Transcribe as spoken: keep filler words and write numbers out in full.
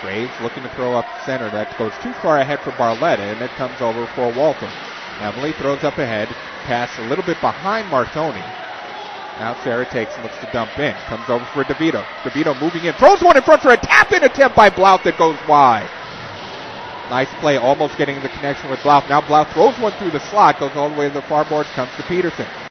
Graves looking to throw up center. That goes too far ahead for Barletta, and it comes over for Waltham. Emily throws up ahead. Pass a little bit behind Martoni. Now Sarah takes and looks to dump in. Comes over for DeVito. DeVito moving in. Throws one in front for a tap-in attempt by Blouth that goes wide. Nice play, almost getting the connection with Blouth. Now Blouth throws one through the slot, goes all the way to the far boards, comes to Peterson.